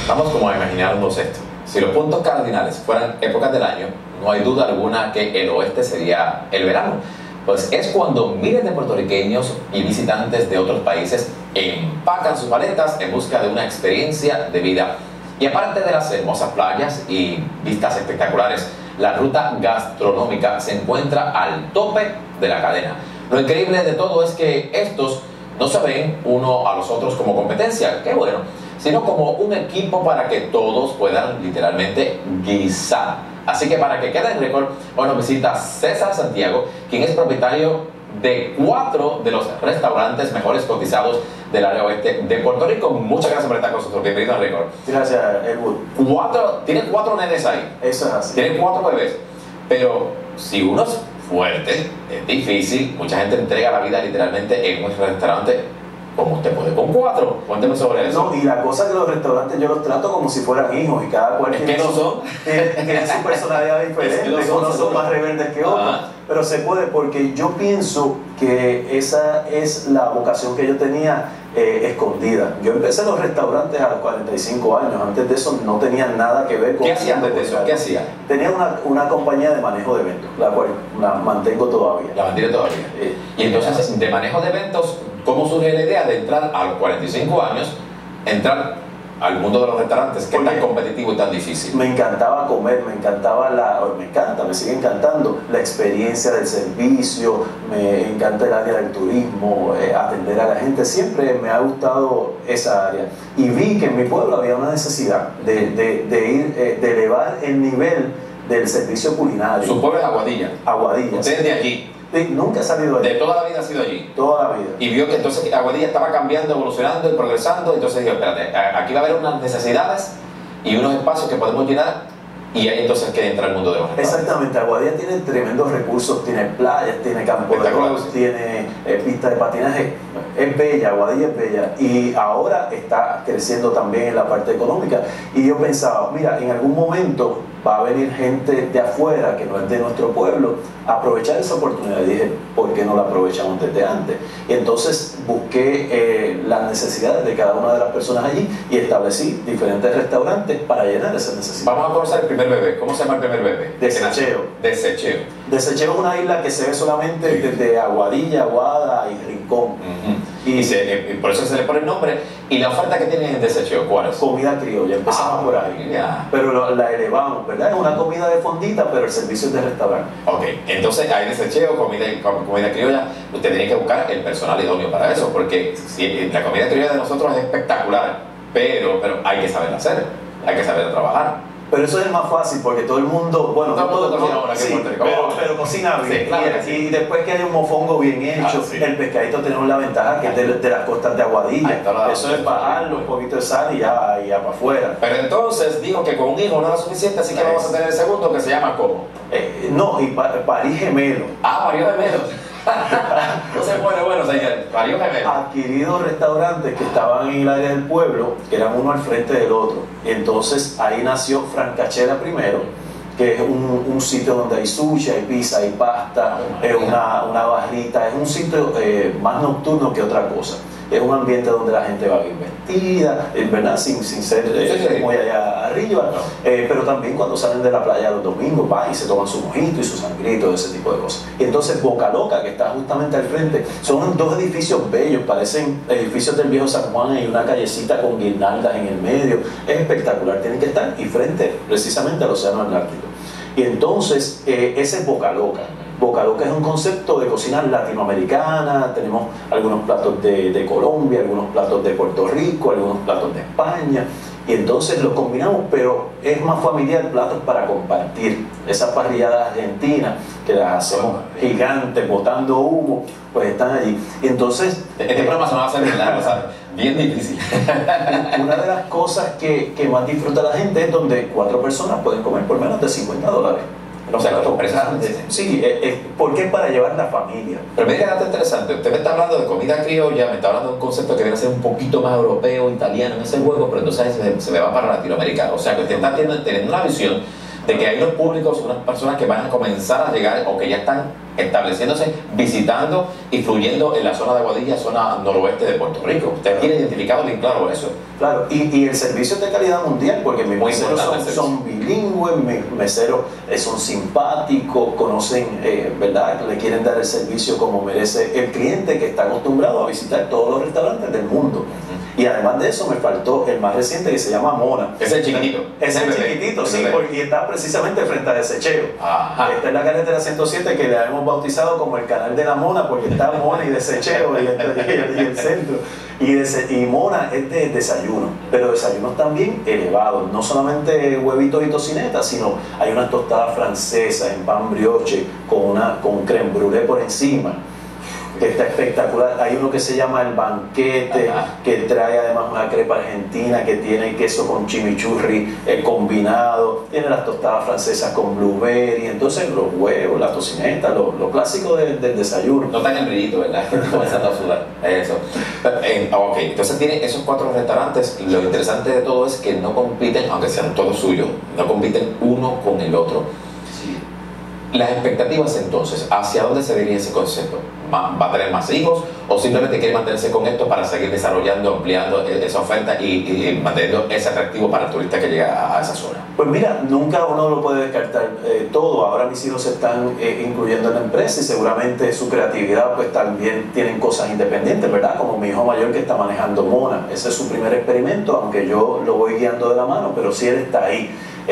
Vamos como a imaginarnos esto. Si los puntos cardinales fueran épocas del año, no hay duda alguna que el oeste sería el verano. Pues es cuando miles de puertorriqueños y visitantes de otros países empacan sus maletas en busca de una experiencia de vida. Y aparte de las hermosas playas y vistas espectaculares, la ruta gastronómica se encuentra al tope de la cadena. Lo increíble de todo es que estos no se ven uno a los otros como competencia, qué bueno, sino como un equipo para que todos puedan literalmente guisar. Así que para que quede en récord, bueno, visita César Santiago, quien es propietario de 4 de los restaurantes mejores cotizados del área oeste de Puerto Rico. Muchas gracias por estar con nosotros. Bienvenido a Récord. Gracias, Elwood. Tiene 4 nenes ahí. Eso es así. Tiene 4 bebés. Pero si uno es fuerte, es difícil. Mucha gente entrega la vida literalmente en un restaurante. ¿Cómo usted puede con 4? Cuénteme sobre eso. No, y la cosa es que los restaurantes yo los trato como si fueran hijos y cada cual tiene su personalidad diferente. Unos son más rebeldes que otros. Pero se puede, porque yo pienso que esa es la vocación que yo tenía escondida. Yo empecé en los restaurantes a los 45 años. Antes de eso no tenía nada que ver con... ¿Qué hacía antes de eso? ¿Qué hacía? Tenía una compañía de manejo de eventos, la cual la mantengo todavía. La mantiene todavía. Y entonces, de manejo de eventos, ¿cómo surge la idea de entrar a los 45 años, entrar al mundo de los restaurantes, que es tan competitivo y tan difícil? Me encantaba comer, me encanta, me sigue encantando la experiencia del servicio, me encanta el área del turismo, atender a la gente, siempre me ha gustado esa área. Y vi que en mi pueblo había una necesidad de elevar el nivel del servicio culinario. Su pueblo es Aguadilla. Aguadilla. Usted es de allí. Nunca he salido de allí. De toda la vida ha sido allí. Toda la vida. Y vio que entonces Aguadilla estaba cambiando, evolucionando y progresando. Entonces dijo, espérate, aquí va a haber unas necesidades y unos espacios que podemos llenar. Y ahí entonces que entra el mundo de los restaurantes. Exactamente, Aguadilla tiene tremendos recursos, tiene playas, tiene campo de golf, tiene pista de patinaje. Es bella, Aguadilla es bella. Y ahora está creciendo también en la parte económica. Y yo pensaba, mira, en algún momento va a venir gente de afuera que no es de nuestro pueblo a aprovechar esa oportunidad. Y dije, ¿por qué no la aprovechamos desde antes? Y entonces busqué las necesidades de cada una de las personas allí y establecí diferentes restaurantes para llenar esas necesidades. Vamos a conocer el primer bebé. ¿Cómo se llama el primer bebé? Desecheo. Desecheo. Desecheo es una isla que se ve solamente desde Aguadilla, Aguada y Rincón. Y por eso se le pone el nombre. ¿Y la oferta que tienen en Desecheo cuál es? Comida criolla, empezamos por ahí. Pero la elevamos, ¿verdad? Es una comida de fondita, pero el servicio es de restaurante. Ok, entonces hay Desecheo, comida criolla. Usted tiene que buscar el personal idóneo para eso, porque la comida criolla de nosotros es espectacular, pero hay que saberla hacer, hay que saber trabajar. Pero eso es más fácil porque todo el mundo, bueno, no todo cocina ahora que sí, pero cocina bien. Sí, claro y después que hay un mofongo bien hecho, el pescadito tenemos la ventaja que es de las costas de Aguadilla. Eso es bajarlo, un poquito de sal y ya para afuera. Pero entonces dijo que con un hijo no era suficiente, así que vamos a tener el segundo que se llama ¿cómo? No, y parí gemelo. Parió gemelo. No se pone bueno, señor. Parió gemelo. Adquirido restaurantes que estaban en el área del pueblo, que eran uno al frente del otro. Y entonces ahí nació Francachela primero, que es un sitio donde hay sushi, hay pizza, hay pasta, una barrita. Es un sitio más nocturno que otra cosa. Es un ambiente donde la gente va bien vestida, ¿verdad? Sin ser muy allá arriba, pero también cuando salen de la playa los domingos van y se toman su mojito y su sangrito, ese tipo de cosas. Y entonces Boca Loca, que está justamente al frente, son 2 edificios bellos, parecen edificios del viejo San Juan y una callecita con guirnaldas en el medio. Es espectacular, tienen que estar y frente precisamente al Océano Atlántico. Y entonces ese es Boca Loca. Boca Loca es un concepto de cocina latinoamericana, tenemos algunos platos de Colombia, algunos platos de Puerto Rico, algunos platos de España, y entonces los combinamos, pero es más familiar, platos para compartir. Esas parrilladas argentinas que las hacemos gigantes, botando humo, pues están allí. Y entonces... Este programa se va a hacer bien difícil. Una de las cosas que más disfruta la gente es donde 4 personas pueden comer por menos de $50. O sea, sí, porque es para llevar la familia. Pero me queda interesante, usted me está hablando de comida criolla, me está hablando de un concepto que viene a ser un poquito más europeo, italiano en ese juego, pero entonces se me va para Latinoamérica. O sea, que usted está teniendo una visión de que hay unos públicos, unas personas que van a comenzar a llegar o que ya están estableciéndose, visitando y fluyendo en la zona de Aguadilla, zona noroeste de Puerto Rico. Usted tiene identificado bien claro eso. Claro, y el servicio es de calidad mundial, porque mis meseros son bilingües, mis meseros son simpáticos, conocen, ¿verdad? Le quieren dar el servicio como merece el cliente que está acostumbrado a visitar todos los restaurantes del mundo. Y además de eso me faltó el más reciente, que se llama Mona. Es el chiquitito. Es el chiquitito, sí, porque está precisamente frente a Desecheo. Esta es la carretera 107 que la hemos bautizado como el canal de la Mona, porque está Mona y Desecheo y el centro. Y Mona es de desayuno, pero desayunos también elevados, no solamente huevitos y tocinetas, sino hay unas tostadas francesas en pan brioche con crème brûlée por encima, que está espectacular. Hay uno que se llama el banquete, que trae además una crepa argentina que tiene queso con chimichurri combinado, tiene las tostadas francesas con blueberry, entonces los huevos, la tocineta, lo clásico del desayuno. No tan el brillito, ¿verdad? Comenzando a sudar. Eso. Ok, entonces tiene esos 4 restaurantes. Lo interesante de todo es que no compiten, aunque sean todos suyos, no compiten uno con el otro. Las expectativas entonces, ¿hacia dónde se dirige ese concepto? ¿Va a tener más hijos o simplemente quiere mantenerse con esto para seguir desarrollando, ampliando esa oferta y manteniendo ese atractivo para el turista que llega a esa zona? Pues mira, nunca uno lo puede descartar todo. Ahora mis hijos se están incluyendo en la empresa y seguramente su creatividad pues también tienen cosas independientes, ¿verdad? Como mi hijo mayor que está manejando Mona. Ese es su primer experimento, aunque yo lo voy guiando de la mano, pero sí él está ahí.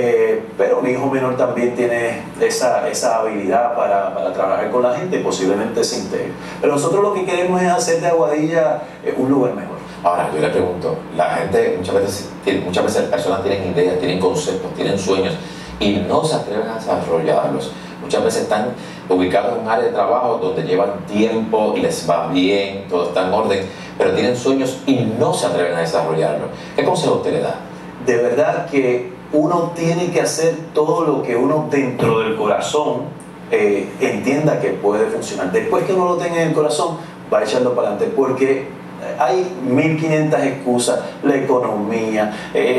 Pero mi hijo menor también tiene esa habilidad para trabajar con la gente y posiblemente se integre. Pero nosotros lo que queremos es hacer de Aguadilla un lugar mejor. Ahora, yo le pregunto, la gente muchas veces las personas tienen ideas, tienen conceptos, tienen sueños y no se atreven a desarrollarlos. Muchas veces están ubicados en un área de trabajo donde llevan tiempo y les va bien, todo está en orden, pero tienen sueños y no se atreven a desarrollarlos. ¿Qué consejo usted le da? De verdad que uno tiene que hacer todo lo que uno dentro del corazón entienda que puede funcionar. Después que uno lo tenga en el corazón, va echando para adelante, porque hay 1500 excusas: la economía,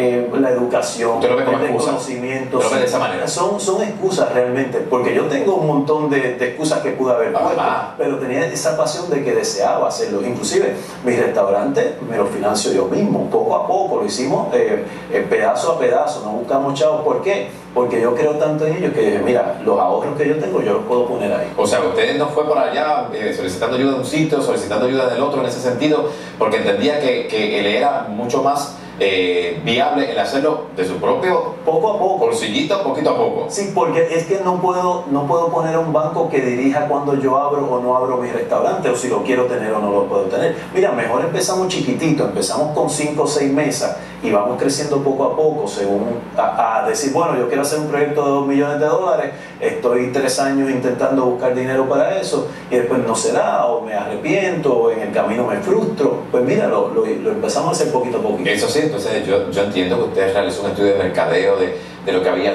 la educación, el conocimiento. ¿Lo ves de esa manera? Son excusas realmente, porque yo tengo un montón de excusas que pude haber puesto, pero tenía esa pasión de que deseaba hacerlo. Inclusive mis restaurantes me los financio yo mismo, poco a poco, lo hicimos pedazo a pedazo, no buscamos chavos. ¿Por qué? Porque yo creo tanto en ellos que dije, mira, los ahorros que yo tengo, yo los puedo poner ahí. O sea, usted no fue por allá solicitando ayuda de un sitio, solicitando ayuda del otro en ese sentido, porque entendía que él era mucho más viable el hacerlo de su propio poco a poco, bolsillito, poquito a poco. Sí, porque es que no puedo poner a un banco que dirija cuando yo abro o no abro mi restaurante, o si lo quiero tener o no lo puedo tener. Mira, mejor empezamos chiquitito, empezamos con 5 o 6 mesas y vamos creciendo poco a poco, según a decir, bueno, yo quiero hacer un proyecto de $2 millones, estoy 3 años intentando buscar dinero para eso y después no se da, o me arrepiento, o en el camino me frustro. Pues mira, lo empezamos a hacer poquito a poquito. Eso sí, entonces yo entiendo que usted realizó un estudio de mercadeo de lo que había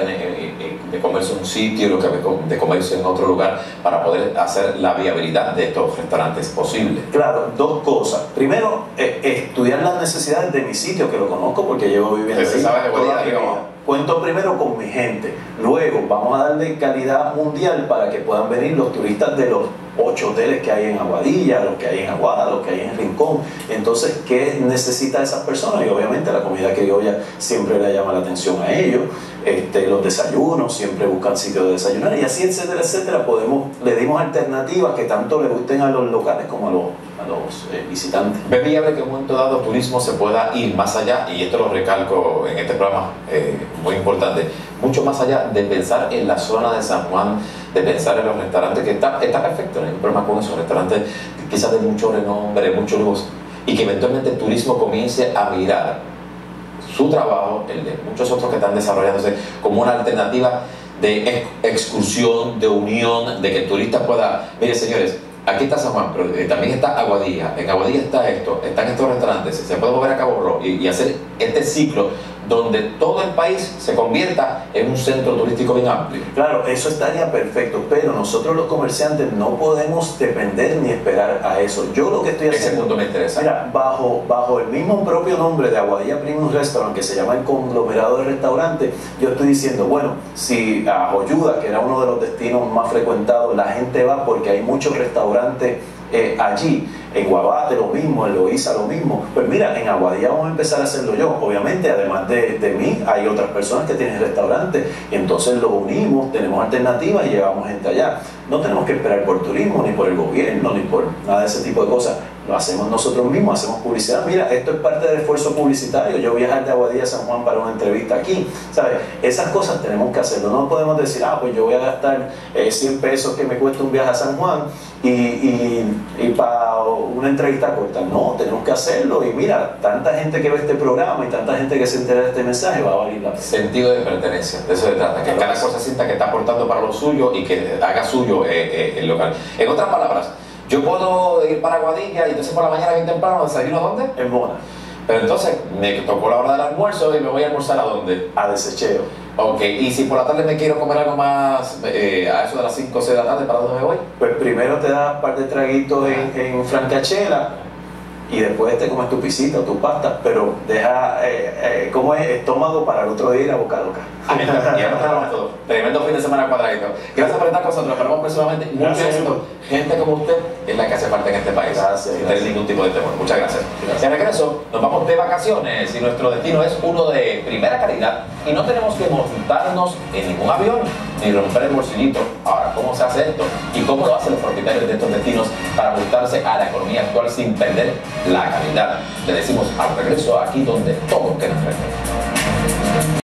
de comercio en un sitio, lo que había de comercio en otro lugar, para poder hacer la viabilidad de estos restaurantes posibles. Claro, 2 cosas. Primero, estudiar las necesidades de mi sitio, que lo conozco porque llevo viviendo ahí toda mi vida. Cuento primero con mi gente, luego vamos a darle calidad mundial para que puedan venir los turistas de los 8 hoteles que hay en Aguadilla, los que hay en Aguada, los que hay en Rincón. Entonces, ¿qué necesitan esas personas? Y obviamente la comida criolla siempre le llama la atención a ellos. Los desayunos, siempre buscan sitios de desayunar y así, etcétera, etcétera. Le dimos alternativas que tanto le gusten a los locales como a los visitantes. ¿Ve viable que en un momento dado turismo se pueda ir más allá? Y esto lo recalco en este programa, muy importante, mucho más allá de pensar en la zona de San Juan, de pensar en los restaurantes, que está perfecto, no hay un problema con esos restaurantes quizás de mucho renombre, mucho lujo, y que eventualmente el turismo comience a mirar su trabajo, el de muchos otros que están desarrollándose, como una alternativa de excursión, de unión, de que el turista pueda, mire señores, aquí está San Juan, pero también está Aguadilla, en Aguadilla está esto, están estos restaurantes, se puede mover a Cabo Rojo y hacer este ciclo donde todo el país se convierta en un centro turístico bien amplio. Claro, eso estaría perfecto, pero nosotros los comerciantes no podemos depender ni esperar a eso. Yo lo que estoy haciendo... Ese punto me interesa. Mira, bajo el mismo propio nombre de Aguadilla Premium Restaurant, que se llama el conglomerado de restaurantes, yo estoy diciendo, bueno, si a Joyuda, que era uno de los destinos más frecuentados, la gente va porque hay muchos restaurantes allí, en Guabate lo mismo, en Loíza lo mismo, pues mira, en Aguadilla vamos a empezar a hacerlo yo. Obviamente, además de mí, hay otras personas que tienen restaurantes, y entonces lo unimos, tenemos alternativas y llevamos gente allá. No tenemos que esperar por turismo, ni por el gobierno, ni por nada de ese tipo de cosas. Lo hacemos nosotros mismos, hacemos publicidad. Mira, esto es parte del esfuerzo publicitario. Yo viajar de Aguadilla a San Juan para una entrevista aquí, ¿sabes? Esas cosas tenemos que hacerlo. No podemos decir, pues yo voy a gastar 100 pesos que me cuesta un viaje a San Juan y para una entrevista corta. No, tenemos que hacerlo. Y mira, tanta gente que ve este programa y tanta gente que se entera de este mensaje, va a valer la pena. Sentido de pertenencia, de eso se trata, que cada cosa sienta que está aportando para lo suyo y que haga suyo el local. En otras palabras, yo puedo ir para Aguadilla y entonces por la mañana bien temprano desayuno ¿dónde? En Mona. Pero entonces me tocó la hora del almuerzo y me voy a almorzar ¿a dónde? A Desecheo. Ok, y si por la tarde me quiero comer algo más a eso de las 5 o 6 de la tarde, ¿para dónde me voy? Pues primero te das un par de traguitos en Francachela y después te comes tu pisita o tu pasta, pero deja como es estómago para el otro día ir a Boca Loca. Y ahora tenemos todo. Tremendo fin de semana cuadradito. Gracias por estar con nosotros. Esperamos próximamente mucho éxito. Gente como usted es la que hace falta en este país. Gracias. Sin tener ningún tipo de temor. Muchas gracias. De regreso, nos vamos de vacaciones y nuestro destino es uno de primera calidad y no tenemos que montarnos en ningún avión ni romper el bolsillito. Ahora, ¿cómo se hace esto? ¿Y cómo lo hacen los propietarios de estos destinos para ajustarse a la economía actual sin perder la calidad? Le decimos al regreso aquí donde todo queda frente.